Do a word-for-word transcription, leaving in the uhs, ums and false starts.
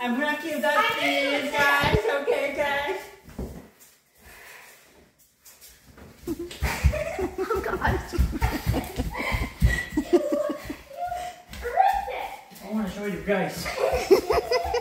I'm gonna kill that kid, guys. Okay, guys. Oh God. I want to show you guys.